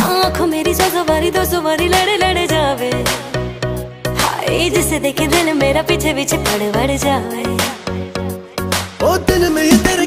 आँखों मेरी सौ बारी दो सौ बारी लड़े लड़े जावे, हाय जिसे देखे दिल मेरा पीछे पीछे पड़ जावे। ओ दिल में तेरे